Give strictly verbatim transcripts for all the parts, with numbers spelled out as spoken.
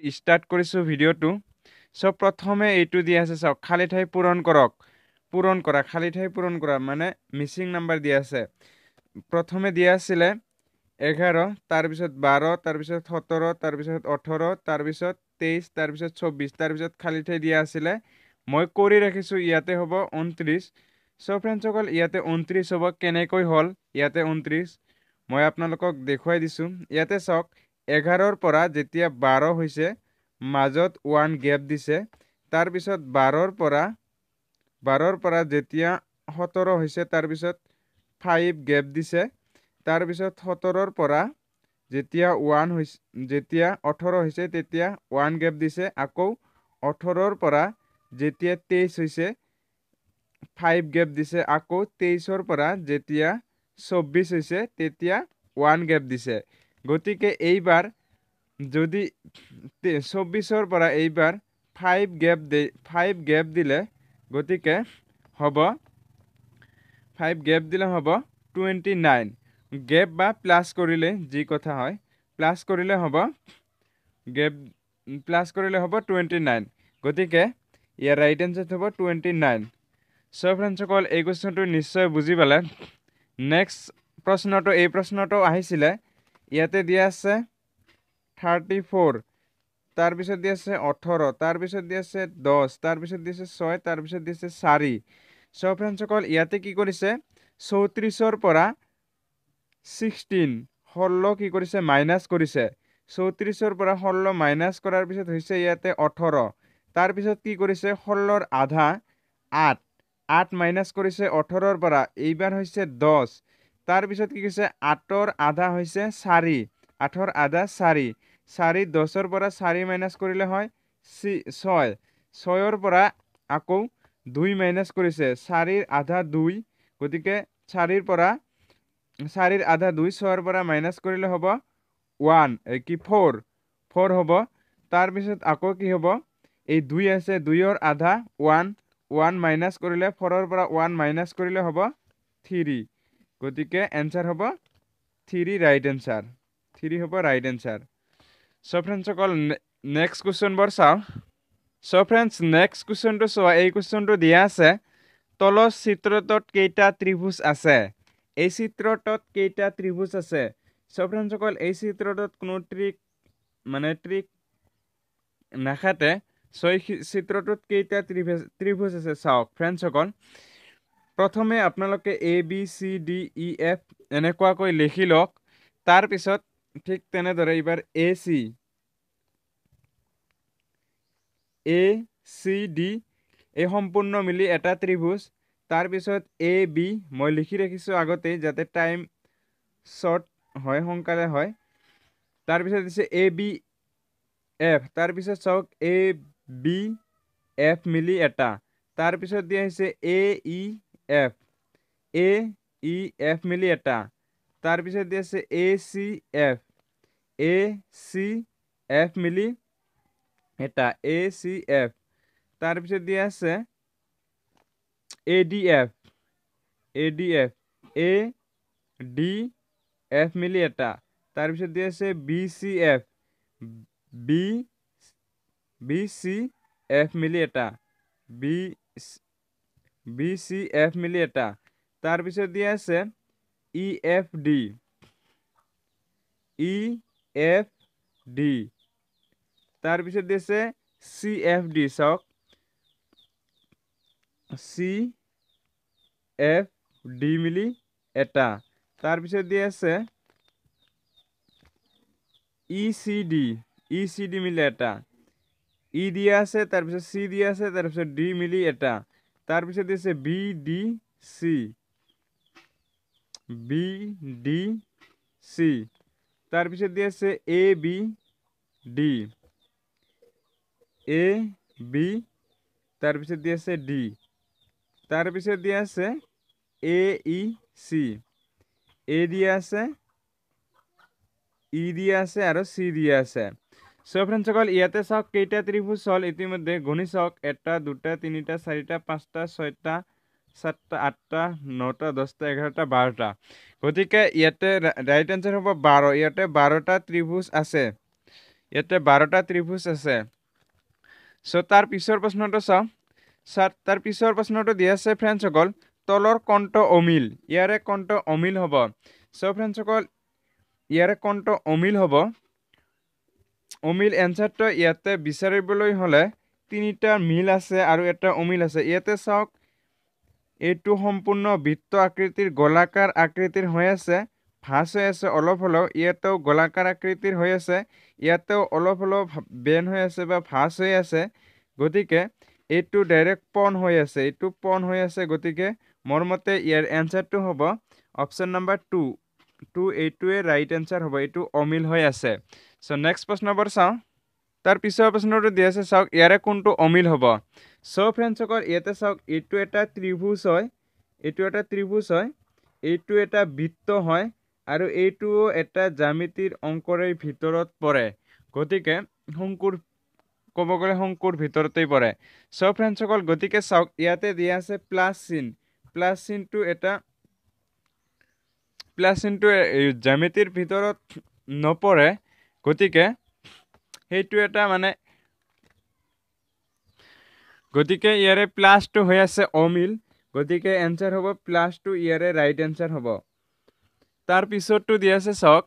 start কৰিছো ভিডিওটো so প্ৰথমে এইটো দিয়া আছে চাওক খালি ঠাই পূৰণ কৰক পূৰণ কৰা খালি ঠাই পূৰণ কৰা মানে মিসিং নাম্বার দিয়া আছে প্ৰথমে দিয়া আছিল এঘাৰ তাৰ পিছত বাৰ তাৰ পিছত সতৰ তাৰ পিছত ওঠৰ তাৰ পিছত তেইছ তাৰ পিছত চৌব্বিছ তাৰ পিছত খালি ঠাই দিয়া আছিল মই কৰি ৰাখিছো ইয়াতে হ'ব ঊনত্ৰিশ সো ফ্ৰেণ্ডসকল ইয়াতে ঊনত্ৰিশ হ'ব কেনেকৈ হল ইয়াতে ঊনত্ৰিশ মই আপোনালোকক দেখুৱাই দিছো ইয়াতে চাওক এঘাৰৰ পৰা যেতিয়া বাৰ হৈছে মাজত ওৱান গ্যাপ দিছে তাৰ পিছত বাৰৰ পৰা বাৰৰ পৰা যেতিয়া সতৰ হৈছে তাৰ পিছত ফাইভ গ্যাপ দিছে তাৰ পিছত সতৰৰ পৰা যেতিয়া ওৱান হৈছে যেতিয়া ওঠৰ হৈছে তেতিয়া ওৱান গ্যাপ দিছে আকৌ ওঠৰৰ পৰা যেতিয়া তেইছ হৈছে ফাইভ গ্যাপ দিছে আকৌ তেইছৰ পৰা যেতিয়া চৌব্বিছ হৈছে তেতিয়া ওৱান গ্যাপ দিছে গতিকে এইবাৰ যদি চৌব্বিছৰ পৰা এইবাৰ ফাইভ গ্যাপ দে ফাইভ গ্যাপ দিলে গতিকে হ'ব ফাইভ গ্যাপ দিলে হ'ব টুৱেণ্টি নাইন গ্যাপ বা প্লাস কৰিলে যি কথা হয় প্লাস কৰিলে হ'ব গ্যাপ প্লাস কৰিলে হ'ব টুৱেণ্টি নাইন গতিকে ইয়াৰ ৰাইট আনসাৰ হ'ব টুৱেণ্টি নাইন সো ফ্ৰেণ্ডসকল এই কোৱেশ্চনটো নিশ্চয় বুজি পালে নেক্সট প্ৰশ্নটো এই প্ৰশ্নটো আহিছিলে ইয়াতে দিয়া আছে থাৰ্টি ফ'ৰ তাৰ পিছত দিয়া আছে ওঠৰ তাৰ পিছত দিয়া আছে দহ তাৰ পিছত দিয়া আছে ছয় তাৰ পিছত দিয়া আছে চাৰি সো ফ্ৰেণ্ডসকল ইয়াতে কি কৰিছে চৌত্ৰিশৰ পৰা ষোল্ল ষোল্ল কি কৰিছে মাইনাস কৰিছে চৌত্ৰিশৰ পৰা ষোল্ল মাইনাস কৰাৰ পিছত হৈছে ইয়াতে ওঠৰ তাৰ পিছত কি কৰিছে ষোল্লৰ আধা আঠ আঠ মাইনাস কৰিছে ওঠৰৰ পৰা এইবাৰ হৈছে দহ তাৰ পিছত কি কৈছে আঠৰ আধা হৈছে চাৰি আঠৰ আধা চাৰি চাৰি দহৰ পৰা চাৰি মাইনাস কৰিলে হয় ছয় ছয়ৰ পৰা আকৌ দুই মাইনাস কৰিছে চাৰিৰ আধা দুই গতিকে চাৰিৰ পৰা চাৰিৰ আধা দুই ছয়ৰ পৰা মাইনাস কৰিলে হ'ব ওৱান কি ফ'ৰ ফ'ৰ হ'ব তাৰ পিছত আকৌ কি হ'ব এই দুই আছে দুইৰ আধা ওৱান ওৱান মাইনাস কৰিলে ফ'ৰৰ পৰা ওৱান মাইনাস কৰিলে হ'ব থ্ৰী গতিকে এনসাৰ হ'ব থ্ৰী ৰাইট এনসাৰ থ্ৰী হ'ব ৰাইট এনসাৰ সো ফ্ৰেণ্ডসকল নেক্সট কুৱেশ্যনবোৰ চাওঁ সো ফ্ৰেণ্ডছ নেক্সট কুৱেশ্যনটো চোৱা এই কুৱেশ্যনটো দিয়া আছে তলৰ চিত্ৰটোত কেইটা ত্ৰিভুজ আছে এই চিত্ৰটোত কেইটা ত্ৰিভুজ আছে সো ফ্ৰেণ্ডসকল এই চিত্ৰটোত কোনো ট্ৰিক মানে ট্ৰিক নাখাতে ছয় চিত্ৰটোত কেইটা ত্ৰিভুজ ত্ৰিভুজ আছে চাওক ফ্ৰেণ্ডসকল প্ৰথমে আপোনালোকে A B C D E F এনেকুৱাকৈ লিখি লওক তাৰ পিছত ঠিক তেনেদৰে এইবাৰ A C A C D এই সম্পূৰ্ণ মিলি এটা ত্ৰিভুজ তাৰ পিছত এ বি মই লিখি ৰাখিছো আগতে যাতে টাইম শৰ্ট হয় সোনকালে হয় তাৰ পিছত দিছে এ বি এফ তাৰ পিছত চাওক এ বি এফ মিলি এটা তাৰ পিছত দিয়া হৈছে এ ই এফ এ ই এফ মিলি এটা তাৰ পিছত দিয়া আছে A C F A C F মিলি এটা এ চি এফ তাৰ পিছত দিয়া আছে A D F A D F A D F মিলি এটা তাৰ পিছত দিয়া আছে B C F B B C F মিলি এটা বি বি চি এফ মিলি এটা তাৰ পিছত দিয়া আছে E F D E F D তাৰ পিছত দিয়া আছে চি এফ ডি চাওক চি এফ ডি মিলি এটা তাৰ পিছত দিয়া আছে E C D E C D মিলি এটা ই দিয়া আছে তাৰ পিছত চি দিয়া আছে তাৰ পিছত ডি মিলি এটা তাৰ পিছত দিছে B D C B D C তাৰ পিছত দিয়া আছে A B D A B তাৰ পিছত দিয়া আছে ডি তাৰ পিছত দিয়া আছে এ ই সি এ দিয়া আছে ই দিয়া আছে আৰু চি দিয়া আছে সো ফ্ৰেণ্ডসকল ইয়াতে চাওক কেইটা ত্ৰিভুজ হল ইতিমধ্যে গণি চাওক এটা দুটা তিনিটা চাৰিটা পাঁচটা ছয়টা সাতটা আঠটা নটা দহটা এঘাৰটা বাৰটা গতিকে ইয়াতে ৰাইট আনসাৰ হ'ব বাৰ ইয়াতে বাৰটা ত্ৰিভুজ আছে ইয়াতে বাৰটা ত্ৰিভুজ আছে সো তাৰ পিছৰ প্ৰশ্নটো চাও স্যাৰ তাৰ পিছৰ প্ৰশ্নটো দিয়া আছে ফ্ৰেণ্ডসকল তলৰ কোণটো অমিল ইয়াৰে কোণটো অমিল হ'ব সো ফ্ৰেণ্ডসকল ইয়াৰে কোণটো অমিল হ'ব অমিল এনসারটো ইয়াতে বিচাৰিবলৈ হলে তিনিটা মিল আছে আৰু এটা অমিল আছে ইয়াতে চাওক এইটো সম্পূৰ্ণ বৃত্ত আকৃতিৰ গোলাকাৰ আকৃতিৰ হৈ আছে ভাঁজ হৈ আছে অলপ হলেও ইয়াতেও গোলাকাৰ আকৃতিৰ হৈ আছে ইয়াতেও অলপ হলেও বেন হৈ আছে বা ভাঁজ হৈ আছে গতিকে এইটো ডাইৰেক্ট পন হৈ আছে এইটো পন হৈ আছে গতিকে মোৰ মতে ইয়াৰ এনসারটো হ'ব অপচন নাম্বাৰ টু টু এইটোৱে ৰাইট এনসার হ'ব এইটো অমিল হৈ আছে সো নেক্সট প্ৰশ্নবোৰ চাও তাৰ পিছৰ প্ৰশ্নটো দিয়া আছে চাওক ইয়াৰে কোনটো অমিল হ'ব সো ফ্ৰেণ্ডসকল ইয়াতে চাওক এইটো এটা ত্ৰিভুজ হয় এইটো এটা ত্ৰিভুজ হয় এইটো এটা বৃত্ত হয় আৰু এইটোও এটা জ্যামিতিৰ অংকৰে ভিতৰত পৰে গতিকে শংকুৰ ক'ব গ'লে শংকুৰ ভিতৰতেই পৰে সো ফ্ৰেণ্ডসকল গতিকে চাওক ইয়াতে দিয়া আছে প্লাস চিন প্লাস চিনটো এটা প্লাস চিনটো জ্যামিতিৰ ভিতৰত নপৰে গতিকে সেইটো এটা মানে গতিকে ইয়াৰে প্লাস টু হৈ আছে অমিল গতিকে এনসার হ'ব প্লাস টু ইয়াৰে ৰাইট এনসার হ'ব তাৰ পিছৰটো দিয়া আছে চাওক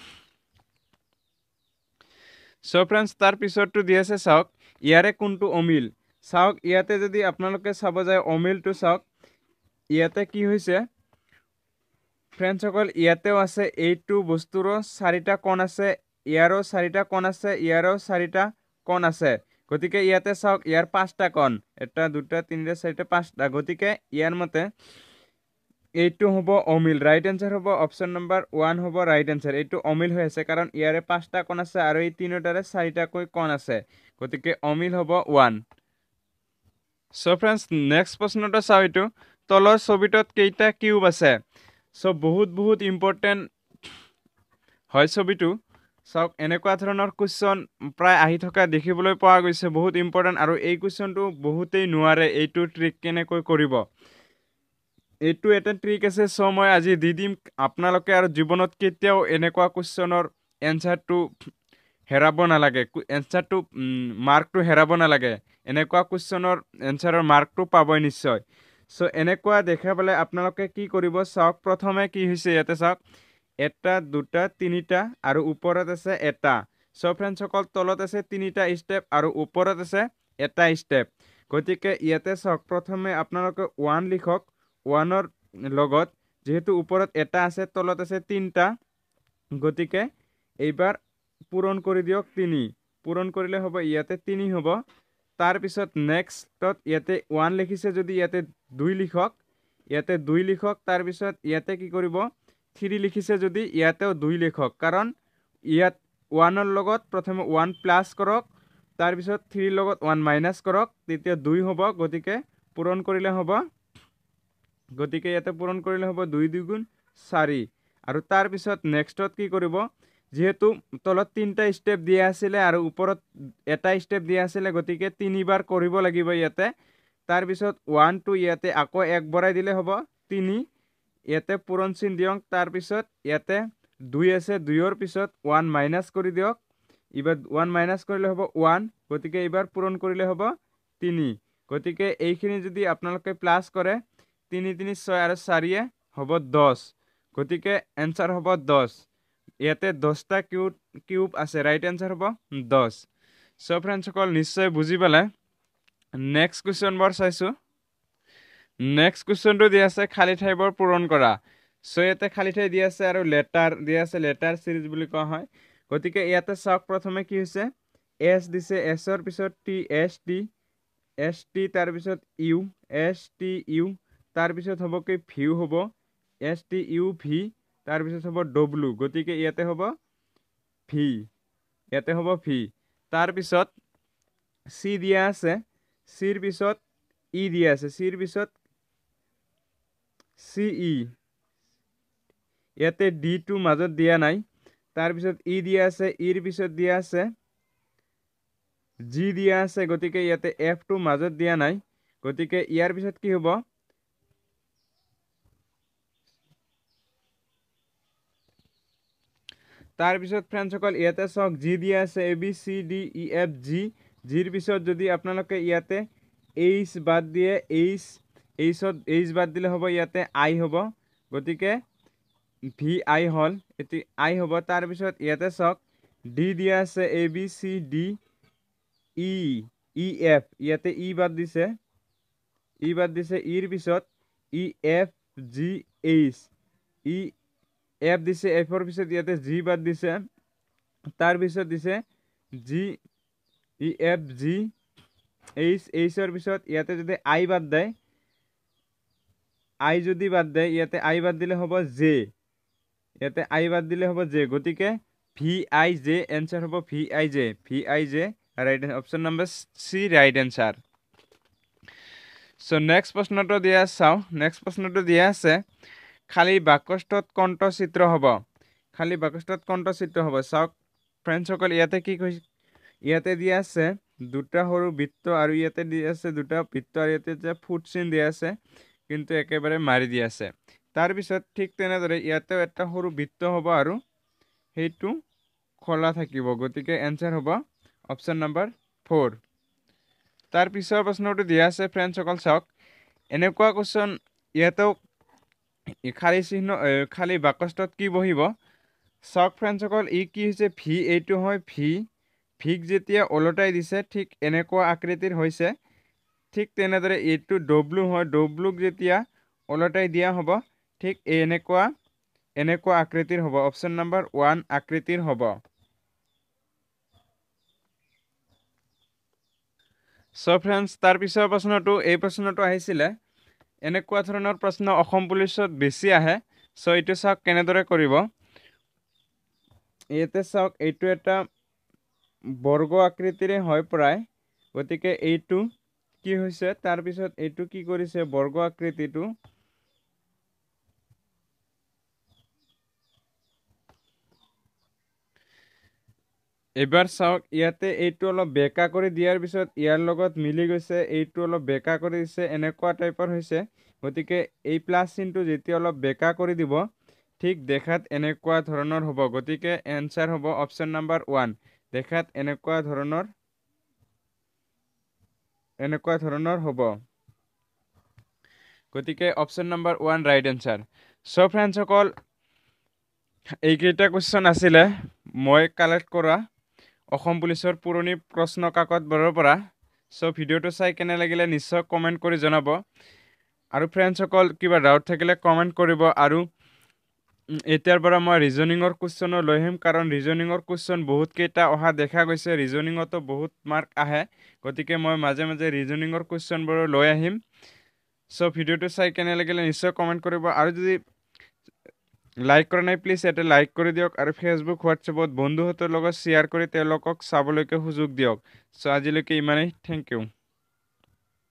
সো ফ্ৰেণ্ডছ তাৰ পিছৰটো দিয়া আছে চাওক ইয়াৰে কোনটো অমিল চাওক ইয়াতে যদি আপোনালোকে চাব যায় অমিলটো চাওক ইয়াতে কি হৈছে ফ্ৰেণ্ডসকল ইয়াতেও আছে এইটো বস্তুৰো চাৰিটা কোণ আছে ইয়াৰো চাৰিটা কোণ আছে ইয়াৰো চাৰিটা কোণ আছে গতিকে ইয়াতে চাওক ইয়াৰ পাঁচটা কোণ এটা দুটা তিনিটা চাৰিটা পাঁচটা গতিকে ইয়াৰ মতে এইটো হ'ব অমিল ৰাইট এনসার হ'ব অপচন নাম্বাৰ ওৱান হ'ব ৰাইট এনসার এইটো অমিল হৈ আছে কাৰণ ইয়াৰে পাঁচটা কোণ আছে আৰু এই তিনিটাৰে চাৰিটাকৈ কোণ আছে গতিকে অমিল হ'ব ওৱান সো ফ্ৰেণ্ডছ নেক্সট প্ৰশ্নটো চাও এইটো তলৰ ছবিটোত কেইটা কিউব আছে সো বহুত বহুত ইম্পৰ্টেন্ট হয় ছবিটো চাওক এনেকুৱা ধৰণৰ কোৱেশ্চন প্ৰায় আহি থকা দেখিবলৈ পোৱা গৈছে বহুত ইম্পৰ্টেন্ট আৰু এই কোৱেশ্চনটো বহুতেই নোৱাৰে এইটো ট্ৰিক কেনেকৈ কৰিব এইটো এটা ট্ৰিক আছে সো মই আজি দি দিম আপোনালোকে আৰু জীৱনত কেতিয়াও এনেকুৱা কোৱেশ্চনৰ এনসারটো হেৰাব নালাগে এনসারটো মাৰ্কটো হেৰাব নালাগে এনেকুৱা কোৱেশ্চনৰ এনসাৰৰ মাৰ্কটো পাবই নিশ্চয় সো এনেকুৱা দেখা পালে আপোনালোকে কি কৰিব চাওক প্ৰথমে কি হৈছে ইয়াতে চাওক এটা দুটা তিনিটা আৰু ওপৰত আছে এটা সো ফ্ৰেণ্ডসকল তলত আছে তিনিটা স্টেপ আৰু ওপৰত আছে এটা স্টেপ গতিকে ইয়াতে চাওক প্ৰথমে আপোনালোকে ওৱান লিখক ওৱানৰ লগত যেহেতু ওপৰত এটা আছে তলত আছে তিনিটা গতিকে এইবাৰ পূৰণ কৰি দিয়ক তিনি পূৰণ কৰিলে হ'ব ইয়াতে তিনি হ'ব তাৰ পিছত নেক্সটত ইয়াতে ওৱান লিখিছে যদি ইয়াতে দুই লিখক ইয়াতে দুই লিখক তাৰ পিছত ইয়াতে কি কৰিব থ্ৰী লিখিছে যদি ইয়াতেও দুই লিখক কাৰণ ইয়াত ওৱানৰ লগত প্ৰথমে ওৱান প্লাস কৰক তাৰ পিছত থ্ৰী লগত ওৱান মাইনাস কৰক তেতিয়া দুই হ'ব গতিকে পূৰণ কৰিলে হ'ব গতিকে ইয়াতে পূৰণ কৰিলে হ'ব দুই দুগুণ চাৰি আৰু তাৰ পিছত নেক্সটত কি কৰিব যেহেতু তলত তিনটা স্টেপ দিয়া আছিল আৰু ওপৰত এটা স্টেপ দিয়া আছিল গতিকে তিনিবাৰ কৰিব লাগিব ইয়াতে তাৰ পিছত ওৱান টু ইয়াতে আকৌ এক বঢ়াই দিলে হ'ব তিনি ইয়াতে পূৰণ চিন দিয়ক তাৰ পিছত ইয়াতে দুই আছে দুইৰ পিছত ওৱান মাইনাস কৰি দিয়ক এবাৰ ওৱান মাইনাস কৰিলে হ'ব ওৱান গতিকে এবাৰ পূৰণ কৰিলে হ'ব তিনি গতিকে এইখিনি যদি আপোনালোকে প্লাস কৰে তিনি তিনি ছয় আৰু চাৰিয়ে হ'ব দহ গতিকে এনসার হ'ব দহ ইয়াতে দহটা কিউব কিউব আছে ৰাইট এনসার হ'ব দহ সো ফ্ৰেণ্ডসকল নিশ্চয় বুজি পালে নেক্সট কুৱেশ্যনবোৰ চাইছো নেক্সট কুৱেশ্যনটো দিয়া আছে খালী ঠাইবোৰ পূৰণ কৰা সো ইয়াতে খালী ঠাই দিয়া আছে আৰু লেটাৰ দিয়া আছে লেটাৰ সিৰিজ বুলি কোৱা হয় গতিকে ইয়াতে চাওক প্ৰথমে কি হৈছে এছ দিছে এছৰ পিছত T S T S T তাৰ পিছত ইউ এছ টি ইউ তাৰ পিছত হ'ব কি ভিউ হ'ব এছ টি ইউ ভি তাৰ পিছত হ'ব ডব্লু গতিকে ইয়াতে হ'ব ভি ইয়াতে হ'ব ভি তাৰ পিছত সি দিয়া আছে সিৰ পিছত ই দিয়া আছে সিৰ পিছত সি ই ইয়াতে ডি টু মাজত দিয়া নাই তাৰ পিছত ই দিয়া আছে ইৰ পিছত দিয়া আছে জি দিয়া আছে গতিকে ইয়াতে এফ টু মাজত দিয়া নাই গতিকে ইয়াৰ পিছত কি হ'ব তাৰ পিছত ফ্ৰেণ্ডসকল ইয়াতে চাওক জি দিয়া আছে A B C D E F G জিৰ পিছত যদি আপোনালোকে ইয়াতে এইচ বাদ দিয়ে এইচ এইচত এইচ বাদ দিলে হ'ব ইয়াতে আই হ'ব গতিকে ভি আই হ'ল এটি আই হ'ব তাৰ পিছত ইয়াতে চাওক ডি দিয়া আছে A B C D E E F ইয়াতে ই বাদ দিছে ই বাদ দিছে ইৰ পিছত E F G H E F দিছে এফৰ পিছত ইয়াতে জি বাদ দিছে তাৰ পিছত দিছে G E F G H এইচৰ পিছত ইয়াতে যদি আই বাদ দেয় আই যদি বাদ দেয় ইয়াতে আই বাদ দিলে হ'ব জে ইয়াতে আই বাদ দিলে হ'ব জে গতিকে ভি আই জে এনসার হ'ব V I J V I J right option number C right answer so next প্রশ্নটো দিয়া চাও নেক্সট প্রশ্নটো দিয়া আছে খালি বাক্যস্থত কণ্ঠচিত্ৰ হ'ব খালি বাক্যস্থত কণ্ঠচিত্ৰ হ'ব চাওক ফ্ৰেন্ডস সকল ইয়াতে কি কৈছে ইয়াতে দিয়া আছে দুটা সৰু বৃত্ত আৰু ইয়াতে দিয়া আছে দুটা বৃত্ত আৰু ইয়াতে যে ফুট চিন দিয়া আছে কিন্তু একেবাৰে মাৰি দিয়া আছে তাৰ পিছত ঠিক তেনেদৰে ইয়াতে এটা সৰু বৃত্ত হ'ব আৰু হেতু খোলা থাকিব গতিকে এনসার হ'ব অপশন নাম্বার ফ'ৰ তাৰ পিছৰ প্ৰশ্নটো দিয়া আছে ফ্ৰেন্ডস সকল চাওক এনেকুৱা কোৱেশ্চন ইয়াতেও খালি চিহ্ন খালি বাক্যস্থত কি বহিব চাওক ফ্ৰেন্ডস সকল ই কি হৈছে ভি এইটো হয় ভি ভিক যেতিয়া ওলটাই দিছে ঠিক এনেকুৱা আকৃতিৰ হৈছে ঠিক তেনেদৰে এইটো ডব্লু হয় ডব্লুক যেতিয়া ওলটাই দিয়া হ'ব ঠিক এনেকুৱা এনেকুৱা আকৃতিৰ হ'ব অপশন নাম্বার ওৱান আকৃতিৰ হ'ব সো ফ্ৰেন্ডস তাৰ পিছৰ প্ৰশ্নটো এই প্ৰশ্নটো আহিছিলে এনেকুৱা ধৰণৰ প্ৰশ্ন অসম পুলিচত বেছি আহে সো এইটো চাওক কেনেদৰে কৰিব ইয়াতে চাওক এইটো এটা বৰ্গ আকৃতিৰে হয় প্ৰায় গতিকে এইটো কি হৈছে তাৰ পিছত এইটো কি কৰিছে বৰ্গ আকৃতিটো এবাৰ চাওক ইয়াতে এইটো অলপ বেকা কৰি দিয়াৰ পিছত ইয়াৰ লগত মিলি গৈছে এইটো অলপ বেকা কৰি দিছে এনেকুৱা টাইপৰ হৈছে গতিকে এই প্লাস চিনটো যেতিয়া অলপ বেকা কৰি দিব ঠিক দেখাত এনেকুৱা ধৰণৰ হ'ব গতিকে এনসার হ'ব অপশন নাম্বার ওৱান দেখাত এনেকুৱা ধৰণৰ এনেকুৱা ধৰণৰ হ'ব গতিকে option number one right answer so friends সকল এইকেইটা কোৱেশ্চন আছিলে মই কালেক্ট কৰা অসম পুলিচৰ পুৰণি প্ৰশ্ন কাকতবোৰৰ পৰা সো ভিডিওটো চাই কেনে লাগিলে নিশ্চয় কমেন্ট কৰি জনাব আৰু ফ্ৰেন্ডস সকল কিবা ডাউট থাকিলে কমেন্ট কৰিব আৰু এতিয়াৰ পৰা মই ৰিজনিংৰ কোৱেশ্চন লৈ আহিম কাৰণ ৰিজনিংৰ কোৱেশ্চন বহুত কেইটা অহা দেখা গৈছে ৰিজনিংতো বহুত মাৰ্ক আহে গতিকে মই মাজে মাজে ৰিজনিংৰ কোৱেশ্চনবোৰ লৈ আহিম সো ভিডিওটো চাই কেনে লাগিলে নিশ্চয় কমেন্ট কৰিব আৰু যদি লাইক কৰা নাই প্লিজ এটা লাইক কৰি দিয়ক আৰু ফেসবুক হোৱাটছএপত বন্ধুহঁতৰ লগত শ্বেয়াৰ কৰি তেওঁলোকক চাবলৈকে সুযোগ দিয়ক সো আজিলৈকে ইমানেই থ্যাংক ইউ